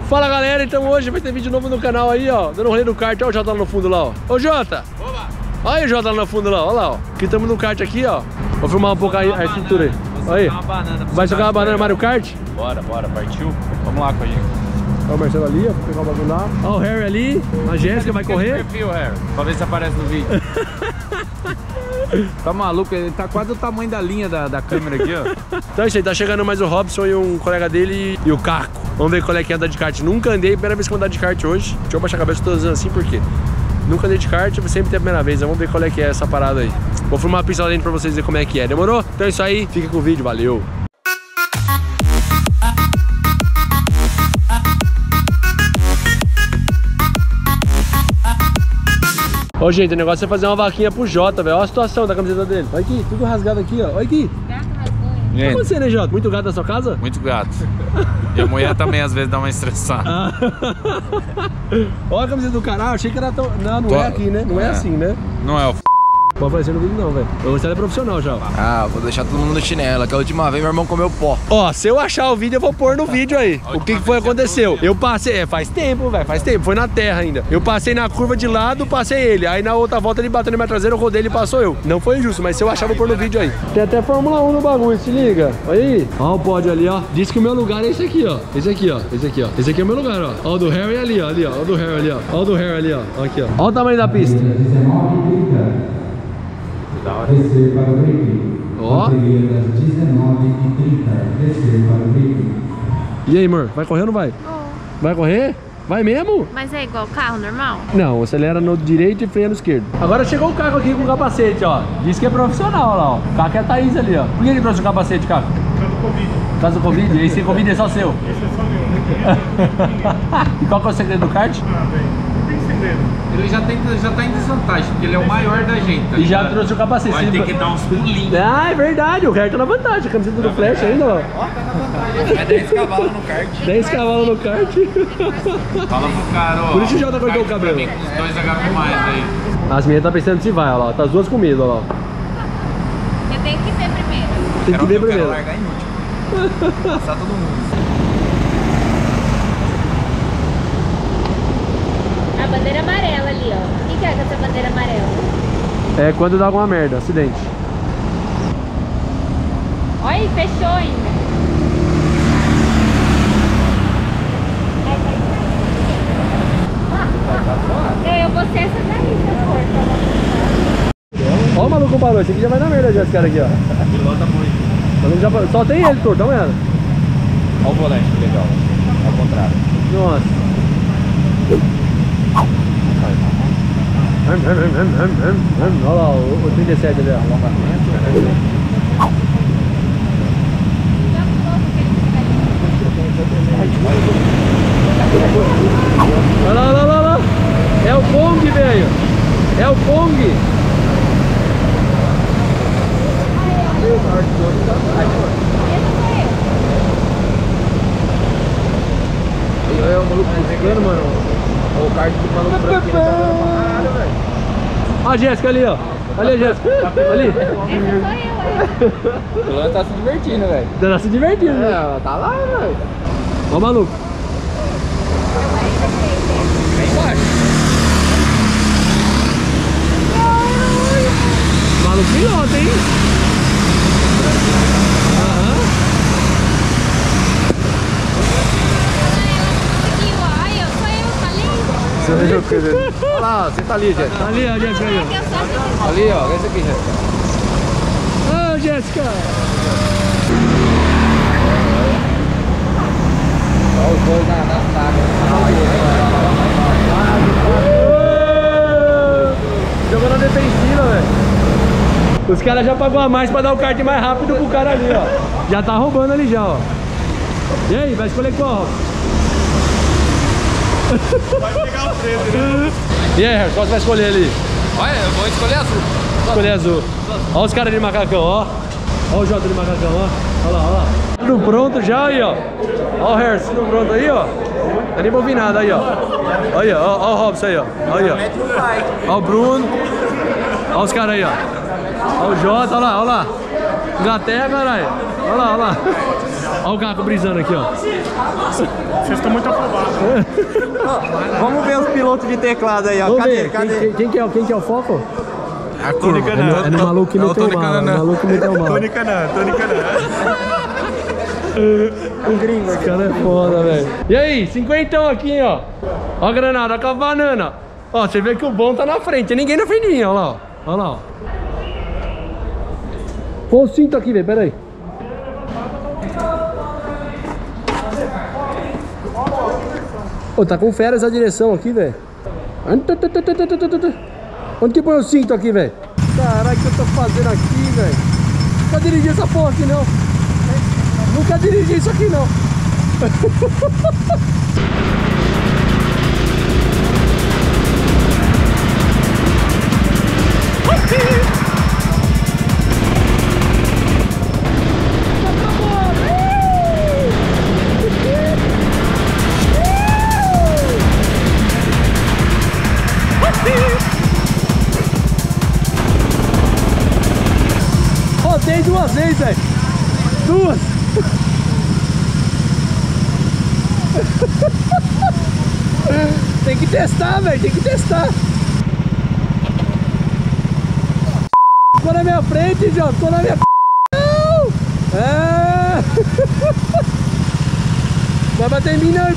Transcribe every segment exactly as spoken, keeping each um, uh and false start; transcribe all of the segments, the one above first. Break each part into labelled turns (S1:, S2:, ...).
S1: Fala galera, então hoje vai ter vídeo novo no canal aí, ó. Dando um rolê no kart, ó o Jota lá no fundo lá, ó. Ô Jota! Oba! Olha aí o Jota lá no fundo lá, ó lá, ó. Aqui estamos no kart aqui, ó. Vou filmar um pouco a, a estrutura aí. Olha aí. Vai jogar uma banana Mario Kart? Bora, bora, partiu. Vamos lá com a gente. Olha o Marcelo ali, ó, vou pegar o bagulho lá. Olha o Harry ali, a Jéssica vai correr. Perfil, Harry, pra ver se aparece no vídeo.
S2: Tá maluco, ele tá quase o tamanho da linha da, da câmera aqui, ó.
S1: Então é isso aí, tá chegando mais o Robson e um colega dele e o Caco. Vamos ver qual é que é andar de kart. Nunca andei, primeira vez que eu vou andar de kart hoje. Deixa eu baixar a cabeça, tô usando assim, por quê? Nunca andei de kart, sempre tem a primeira vez. Vamos ver qual é que é essa parada aí. Vou filmar uma pista lá dentro pra vocês verem como é que é. Demorou? Então é isso aí, fica com o vídeo, valeu! Ô gente, o negócio é fazer uma vaquinha pro Jota, velho. Olha a situação da camiseta dele. Olha aqui, tudo rasgado aqui, ó. Olha aqui. Gato rasgou. O que tá acontecendo, né, Jota? Muito gato na sua casa?
S2: Muito gato. E a mulher também às vezes dá uma estressada.
S1: Ah. Olha a camiseta do canal, achei que era tão... Não, não Tô... é aqui, né? Não é, é assim, né?
S2: Não é o f...
S1: Pode aparecer no vídeo não, velho. Você é profissional já.
S3: Ah, vou deixar todo mundo no chinelo. Aquela última vez meu irmão comeu pó.
S1: Ó, se eu achar o vídeo, eu vou pôr no vídeo aí. O que que foi aconteceu? Eu passei, é, faz tempo, velho, faz tempo. Foi na terra ainda. Eu passei na curva de lado, passei ele. Aí na outra volta ele bateu na minha traseira, eu rodei, ele passou eu. Não foi injusto, mas se eu achar, eu vou pôr no vídeo aí. Tem até Fórmula um no bagulho, se liga. Olha aí. Ó o pódio ali, ó. Diz que o meu lugar é esse aqui, ó. Esse aqui, ó. Esse aqui, ó. Esse aqui é o meu lugar, ó. Ó o do Harry ali, ó. Ali, ó. Ó o do Harry ali, ó. Ó o do Harry ali, ó. Ó aqui, ó. Ó o tamanho da pista.
S2: Da hora.
S1: Ó. E aí, amor? Vai correr ou não vai?
S4: Oh.
S1: Vai correr? Vai mesmo?
S4: Mas é igual carro normal?
S1: Não, acelera no direito e freia no esquerdo. Agora chegou o Caco aqui com o capacete, ó. Diz que é profissional lá, ó. O Caco é a Thaís ali, ó. Por que ele trouxe o capacete, Caco? Por causa do Covid. Por causa do Covid? E esse Covid é só seu? Esse é só meu. E qual que é o segredo do kart?
S2: Ah, bem, não tem segredo. Ele já, tem, já tá em desvantagem, porque ele é o maior da gente. Tá
S1: e já
S2: ligado?
S1: trouxe o capacete.
S2: Vai ter que dar uns pulinhos.
S1: Ah, é verdade, o Harry tá na vantagem. A camiseta do Flash ainda, ó.
S3: Ó, tá na vantagem. Vai dez cavalos no kart.
S1: dez cavalos no kart.
S2: Fala pro cara, ó.
S1: Por isso o Jota cortou o cabelo.
S2: Mim, com os dois H P mais aí.
S1: As meninas tá pensando se vai, ó lá. Tá as duas com medo, ó lá.
S4: Eu tenho que ver primeiro.
S1: Tem que ver primeiro.
S3: Eu quero largar em último. Passar todo mundo.
S4: A bandeira amarela ali, ó. O que, que é com essa bandeira amarela?
S1: É quando dá alguma merda, acidente.
S4: Olha aí, fechou ainda. Não, eu vou ser essa daí, se for.
S1: Ó o maluco parou, esse aqui já vai na merda já, esse cara aqui, ó.
S2: Pilota muito.
S1: Já, só tem ele, torto, tá vendo?
S2: Olha o volante, que legal. Ao contrário.
S1: Nossa. Olha lá, o, o trinta e sete ali, ó. Olha lá, olha lá, olha lá. É o Pong, velho. É o Pong.
S3: É o maluco buscando, mano. O kart do maluco branco que ele tá dando uma parada, velho.
S1: Ó a Jéssica ali, ó. Ali a Jéssica. Ali.
S4: Essa sou eu, aí.
S3: O Luan tá se divertindo, velho.
S1: Tá se divertindo, né?
S3: É, tá lá, velho.
S1: Ó o maluco.
S3: Vem embaixo.
S1: Maluco pilota, hein? Aham.
S4: Aqui, ó. Aí, ó. Sou eu, falei.
S3: Olha lá, você tá ali, Jéssica.
S1: Tá ali, ó, Jéssica aí,
S4: É que eu sou assim.
S3: Ali, ó. Esse aqui, Jéssica.
S1: ó. Ô, Jéssica.
S3: Olha os dois na, na saga.
S1: Jogou na defensiva, velho. Os caras já pagou a mais pra dar o kart mais rápido pro cara ali, ó. Já tá roubando ali já, ó. E aí, vai escolher qual?
S2: Vai pegar o treze, né?
S1: E aí, Harry, qual você vai escolher ali?
S3: Olha, eu vou escolher azul.
S1: Escolher azul. Ó os caras de macacão, ó. Ó o Jota de macacão, ó. Olha lá, olha lá. Tudo pronto já aí, ó. Ó o Harry, tudo pronto aí, ó. Não nem pra ouvir nada aí, ó. Olha, ó, ó o Robson aí, ó. Olha, ó. Ó o Bruno. Ó os caras aí, ó. Ó o Jota, olha lá, olha lá. Inglaterra, caralho. Olha lá, olha lá. Olha o Caco brisando aqui, ó.
S5: Vocês estão muito afobados.
S3: Vamos ver os pilotos de teclado aí, ó.
S1: Vamos
S3: Cadê?
S1: ver,
S3: Cadê?
S1: Quem, quem, quem, que é, quem que é o foco?
S5: A curva.
S1: É no, é no maluco que meteu o mal, é no maluco que meteu o mal.
S5: Tony Canan, Tony Canan.
S1: O gringo, esse cara é foda, velho. E aí, cinquentão aqui, ó. Ó a granada, ó com a banana. Ó, você vê que o bom tá na frente, tem ninguém na frente de mim, ó lá, ó. Ó lá, ó. Põe o cinto aqui, velho, pera aí. Ô, tá com fera essa direção aqui, velho. Onde que põe o cinto aqui, velho? Caralho, o que eu tô fazendo aqui, velho? Nunca dirigi essa porra aqui, não. Nunca dirigi isso aqui, não. Rodei duas vezes, velho. Duas. Tem que testar, velho. Tem que testar. Ficou na minha frente, João. Ficou na minha... Não! É... Vai bater em mim, não.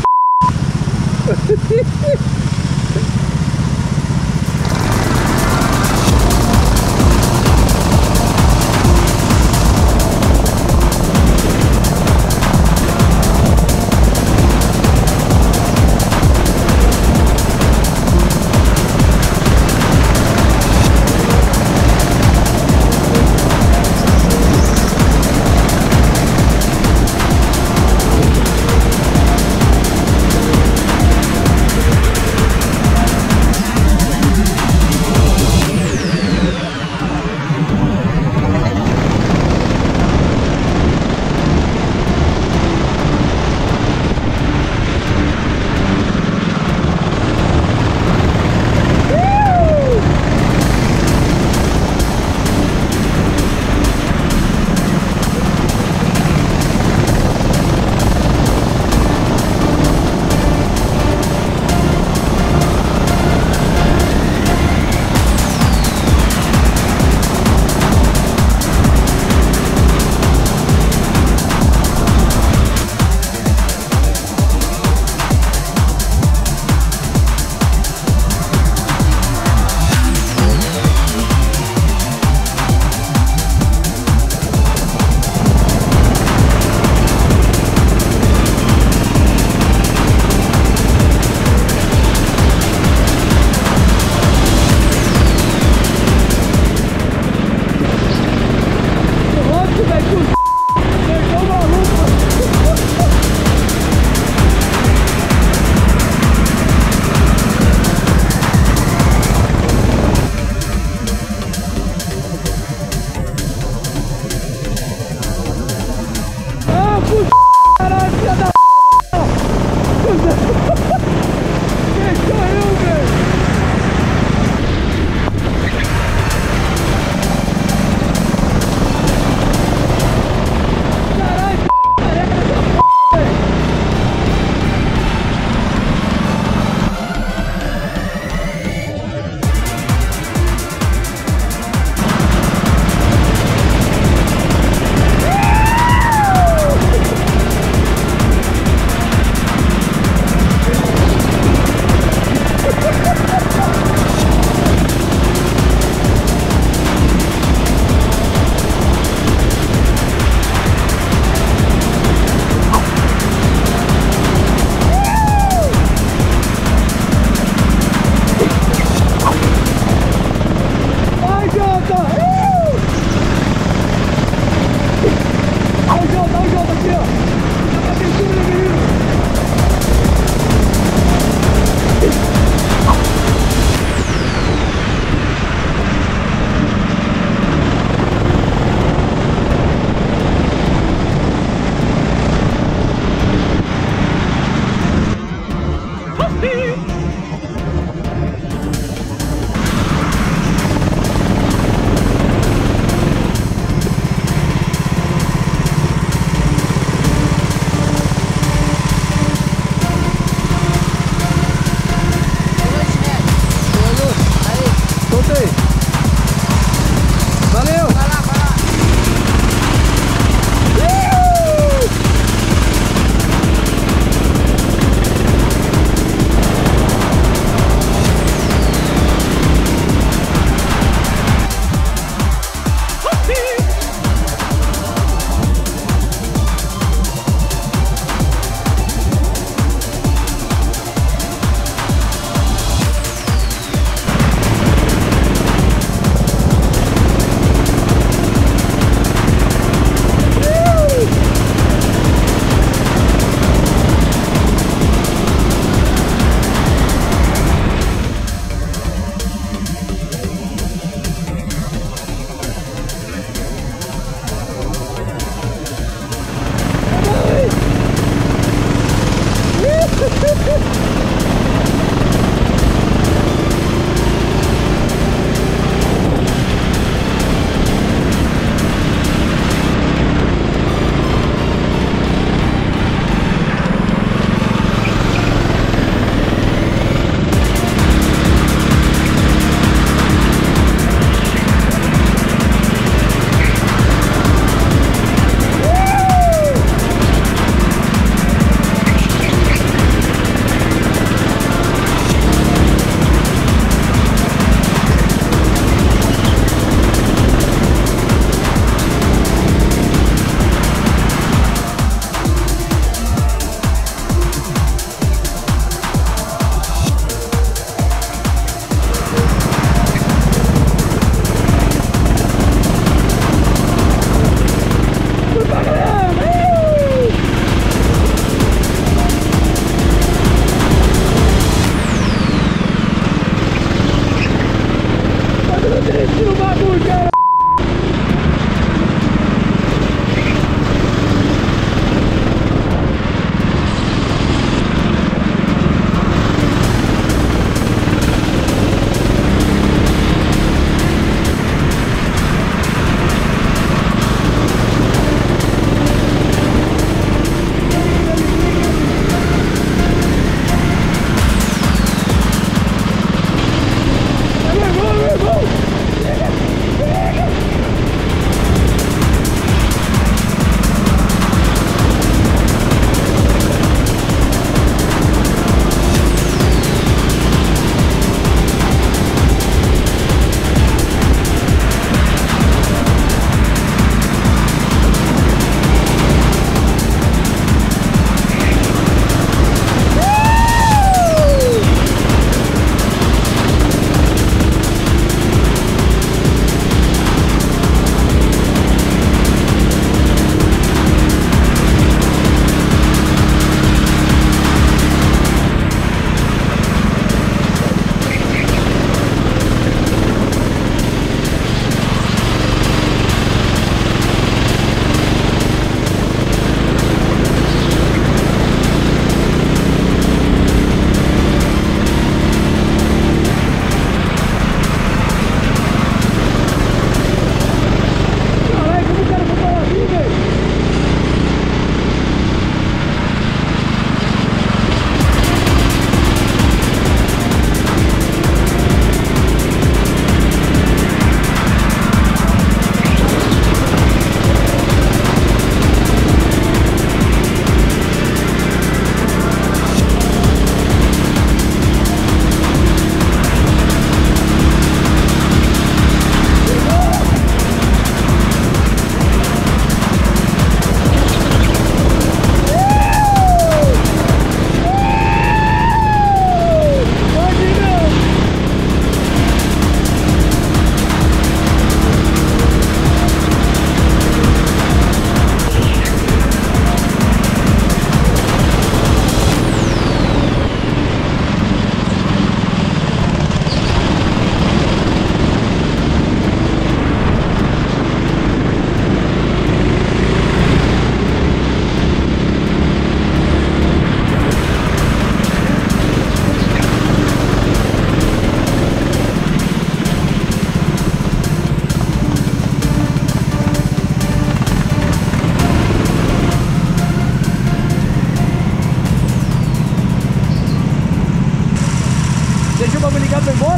S1: deixou o bagulho ligado e foi embora?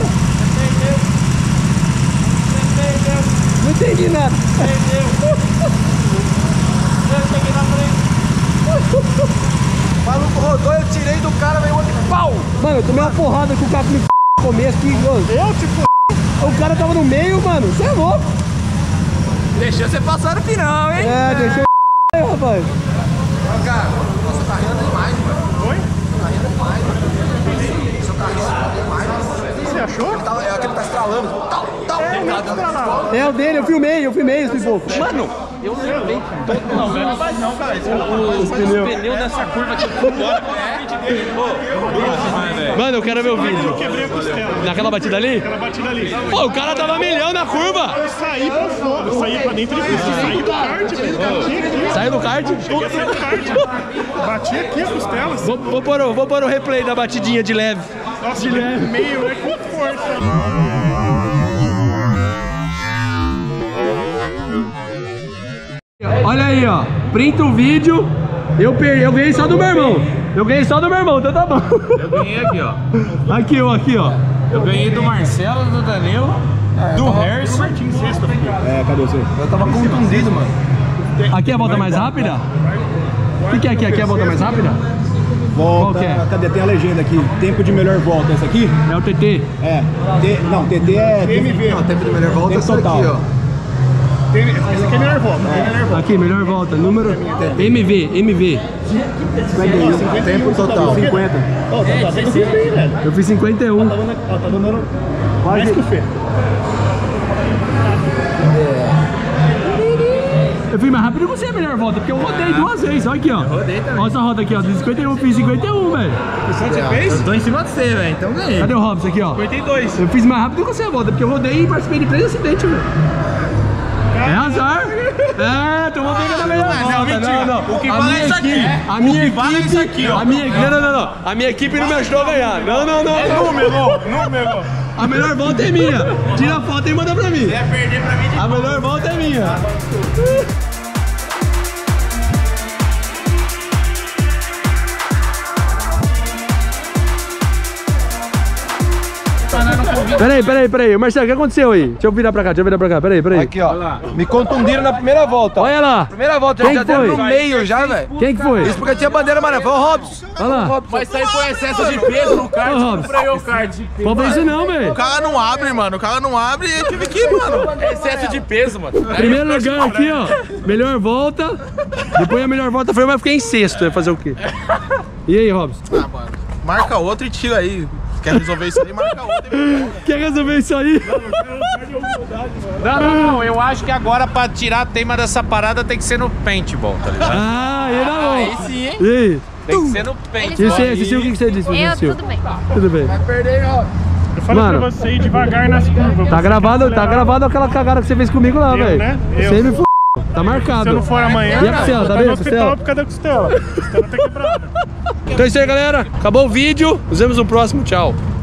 S1: Não entendi nada.
S3: O maluco rodou, eu tirei do cara, veio outro pau.
S1: Mano, eu tomei uma porrada com o cara me no começo aqui.
S5: Eu, tipo...
S1: O cara tava no meio, mano. Você é louco.
S3: Deixou você passar no final, hein?
S1: É, deixou o rapaz.
S3: Cara, você tá rindo demais, mano.
S5: Oi?
S3: Tá rindo demais, mano. Você tá rindo demais, mano.
S5: Você achou?
S3: Ele tá, é aquele que tá estralando. Tal, tal.
S5: É, não tá estralando.
S1: É o dele, eu filmei, eu filmei esse pipoco.
S2: Mano, eu levei todo não, não vai não, cara. Os pneus dessa curva que eu fui embora com a frente dele.
S1: Mano, eu quero ver o vídeo.
S5: Eu quebrei a costela.
S1: Naquela batida ali?
S5: Aquela batida ali.
S1: Pô, o cara tava milhão na curva.
S5: Eu saí pra fora, eu saí pra dentro de pista. Saí do kart, velho. Bati aqui.
S1: Saiu do kart?
S5: Cheguei a sair do kart. Bati aqui a costela.
S1: Vou, vou, pôr, o- vou pôr o replay da batidinha de leve.
S5: Nossa, de meio, é com força.
S1: Olha aí, ó. Printa o vídeo. Eu perdi, eu ganhei só do meu irmão. Eu ganhei só do meu irmão, então tá bom.
S2: Eu ganhei aqui, ó.
S1: Aqui, ó, aqui, ó.
S2: Eu ganhei do Marcelo, do Danilo, do Harrison.
S5: É, cadê você?
S3: Eu tava contundido, mano.
S1: Aqui é a volta mais rápida? O que, que é aqui? Aqui é a volta mais rápida?
S6: Volta,
S1: Qual que é?
S6: cadê? Tem a legenda aqui. Tempo de melhor volta, essa aqui?
S1: É o T T.
S6: É. T, não, T T é.
S5: M V.
S3: Não, tempo de melhor volta é
S6: Tempo
S3: essa
S6: total.
S3: aqui, ó.
S5: Tem- Esse aqui é melhor volta. É. Melhor volta.
S1: Aqui, melhor volta. Número M V, M V.
S6: cinquenta e um.
S3: Tempo total.
S6: cinquenta.
S5: Ó, tá, tá, tem que ser bem, velho.
S1: Eu fiz cinquenta e um.
S5: Ó, tá dando mais que o Fê.
S1: Eu fui mais rápido que você, a melhor volta, porque eu rodei duas vezes. Olha aqui, ó. Olha essa roda aqui, ó. De cinquenta e um, eu fiz cinquenta e um, velho.
S5: Quanto você fez?
S2: Eu tô em cima de você, velho, então ganhei.
S1: Cadê o Robson aqui, ó?
S5: cinquenta e dois.
S1: Eu fiz mais rápido que você a volta, porque eu rodei e participei de três acidentes, velho. É azar. É, tomou pega na melhor volta. Não,
S2: mentira.
S1: não.
S2: O que
S1: A
S2: vale
S1: minha
S2: é isso aqui.
S1: equipe- A minha
S2: O que vale é
S1: equipe...
S2: isso aqui, ó.
S1: A minha... Não, não, não, não. A minha equipe não me ajudou a ganhar. Não, não, não. não.
S5: Número, número.
S1: A melhor volta é minha. Tira a foto e manda pra mim.
S2: Vai perder pra mim de
S1: A melhor volta é minha. Peraí, peraí, peraí. Marcelo, o que aconteceu aí? Deixa eu virar pra cá, deixa eu virar pra cá. Peraí, peraí.
S3: Aqui, ó. Me contundiram na primeira volta.
S1: Olha lá.
S3: Primeira volta,
S1: Quem
S3: já
S1: que
S3: deram
S1: foi?
S3: no meio já, velho.
S1: Quem que foi?
S3: Isso porque tinha bandeira amarela. Foi o Robson.
S1: Olha lá.
S2: Mas isso aí foi excesso de peso no kart,
S1: Ô,
S2: não
S1: Robson.
S2: freou o kart.
S1: Pode fazer isso não, velho.
S7: O carro não abre, mano. O carro não abre e eu tive que ir, mano.
S2: É excesso de peso, mano.
S1: Primeiro lugar aqui, ó. Melhor volta. Depois a melhor volta foi eu, mas fiquei em sexto. Ia fazer o quê? E aí, Robson?
S7: Ah, mano. Marca outro e tira aí. Quer resolver isso aí, marca outro. E...
S1: Quer resolver isso aí?
S2: Não, não, não. Eu acho que agora pra tirar a teima dessa parada tem que ser no paintball, tá ligado?
S1: Ah, e não.
S2: Aí sim, hein?
S1: E aí?
S2: Tem que ser no paintball.
S1: E você, Cecil, o que que você disse?
S4: Eu,
S1: Cecil?
S4: tudo bem.
S1: Tudo bem.
S5: Eu falei
S1: Mano,
S5: pra você ir devagar nas curvas.
S1: Tá
S5: você
S1: gravado,
S5: quer
S1: tá
S5: acelerar.
S1: gravado aquela cagada que você fez comigo lá,
S5: Eu,
S1: velho.
S5: né? Eu.
S1: Você me f... Tá marcado.
S5: Se eu não for amanhã,
S1: E a costela, tá
S5: tá
S1: bem,
S5: no
S1: a costela?
S5: hospital por causa da costela. A costela tá quebrada.
S1: Então é isso aí, galera. Acabou o vídeo. Nos vemos no próximo. Tchau.